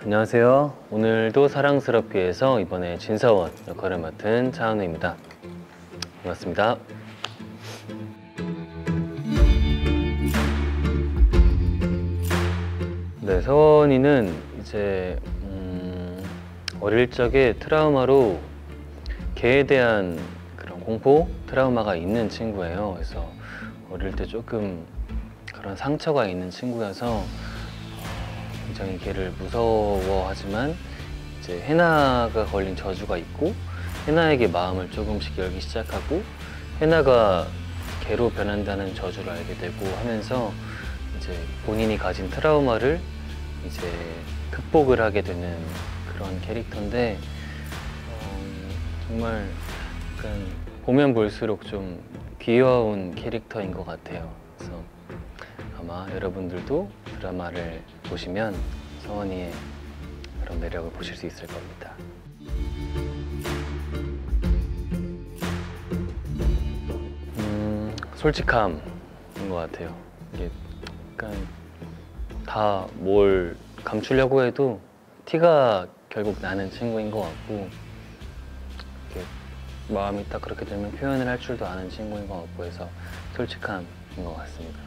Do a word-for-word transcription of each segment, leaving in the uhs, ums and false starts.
안녕하세요. 오늘도 사랑스럽게에서 이번에 진서원 역할을 맡은 차은우입니다. 반갑습니다. 네, 서원이는 이제 음, 어릴 적에 트라우마로 개에 대한 그런 공포 트라우마가 있는 친구예요. 그래서 어릴 때 조금 그런 상처가 있는 친구여서 굉장히 개를 무서워하지만 이제 해나가 걸린 저주가 있고 해나에게 마음을 조금씩 열기 시작하고 해나가 개로 변한다는 저주를 알게 되고 하면서 이제 본인이 가진 트라우마를 이제 극복을 하게 되는 그런 캐릭터인데 어, 정말 약간 보면 볼수록 좀 귀여운 캐릭터인 것 같아요. 그래서 아마 여러분들도 드라마를 보시면 서원이의 그런 매력을 보실 수 있을 겁니다. 음, 솔직함인 것 같아요. 이게 약간 다 뭘 감추려고 해도 티가 결국 나는 친구인 것 같고 이렇게 마음이 딱 그렇게 되면 표현을 할 줄도 아는 친구인 것 같고 해서 솔직함인 것 같습니다.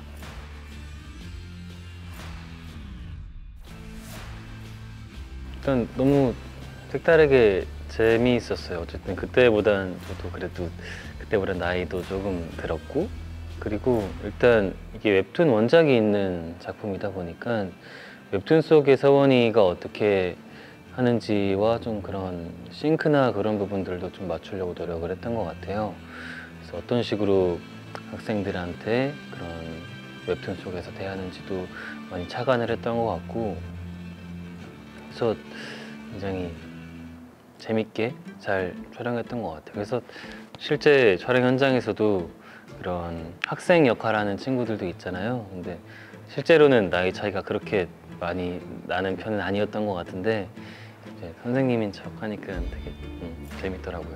일단 너무 색다르게 재미있었어요. 어쨌든 그때보단 저도 그래도 그때보다 나이도 조금 들었고 그리고 일단 이게 웹툰 원작이 있는 작품이다 보니까 웹툰 속의 서원이가 어떻게 하는지와 좀 그런 싱크나 그런 부분들도 좀 맞추려고 노력을 했던 것 같아요. 그래서 어떤 식으로 학생들한테 그런 웹툰 속에서 대하는지도 많이 착안을 했던 것 같고 그래서 굉장히 재밌게 잘 촬영했던 것 같아요. 그래서 실제 촬영 현장에서도 그런 학생 역할하는 친구들도 있잖아요. 근데 실제로는 나이 차이가 그렇게 많이 나는 편은 아니었던 것 같은데 이제 선생님인 척 하니까 되게 음, 재밌더라고요.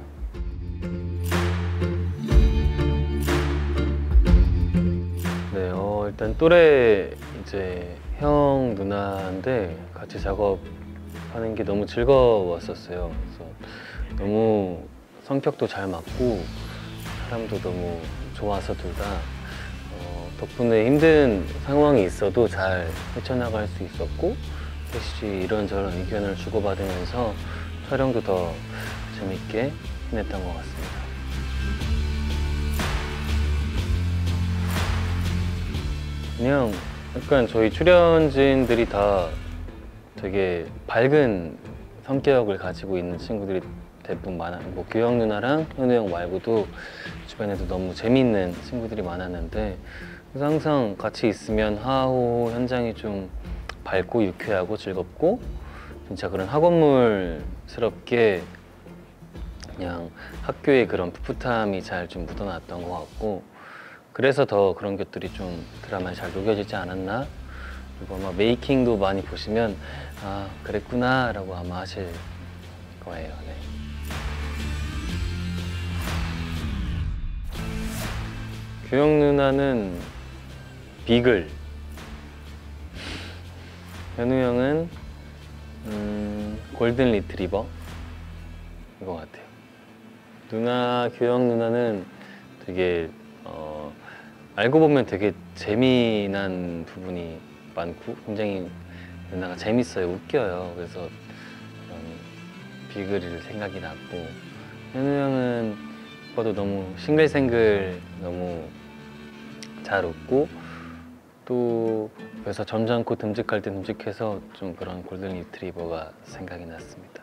네, 어, 일단 또래 이제 형 누나인데 같이 작업하는 게 너무 즐거웠었어요. 그래서 너무 성격도 잘 맞고 사람도 너무 좋아서 둘 다 어, 덕분에 힘든 상황이 있어도 잘 헤쳐나갈 수 있었고 셋이 이런저런 의견을 주고받으면서 촬영도 더 재밌게 해냈던 것 같습니다. 그냥 약간 저희 출연진들이 다 되게 밝은 성격을 가지고 있는 친구들이 대부분 많아. 뭐 규영 누나랑 현우 형 말고도 주변에도 너무 재미있는 친구들이 많았는데 그래서 항상 같이 있으면 하호 현장이 좀 밝고 유쾌하고 즐겁고 진짜 그런 학원물스럽게 그냥 학교의 그런 풋풋함이 잘 좀 묻어났던 것 같고 그래서 더 그런 것들이 좀 드라마에 잘 녹여지지 않았나? 그리고 아마 메이킹도 많이 보시면 아 그랬구나 라고 아마 하실 거예요. 네. 규영 누나는 비글, 현우 형은 음, 골든 리트리버인 것 같아요. 누나, 규영 누나는 되게 어, 알고 보면 되게 재미난 부분이 많고 굉장히 누나가 재밌어요. 웃겨요. 그래서 그런 비글일 생각이 났고 현우 형은 오빠도 너무 싱글생글 너무 잘 웃고 또 그래서 점잖고 듬직할 때 듬직해서 좀 그런 골든 리트리버가 생각이 났습니다.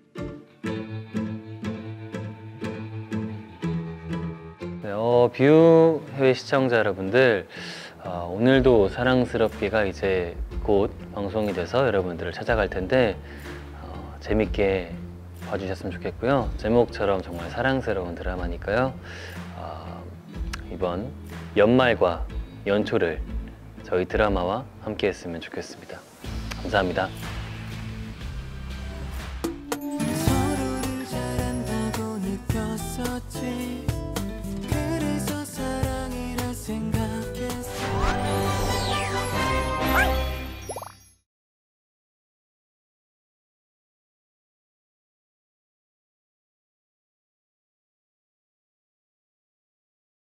네, 어, 뷰 해외 시청자 여러분들 어, 오늘도 사랑스럽게가 이제 곧 방송이 돼서 여러분들을 찾아갈 텐데 어, 재밌게 봐주셨으면 좋겠고요. 제목처럼 정말 사랑스러운 드라마니까요. 어, 이번 연말과 연초를 저희 드라마와 함께 했으면 좋겠습니다. 감사합니다.